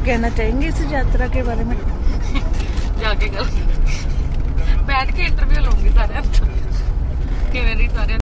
कहना चाहेंगे इस यात्रा के बारे में? जाके गल बैठ के इंटरव्यू लूंगी सारे कि मेरी सारे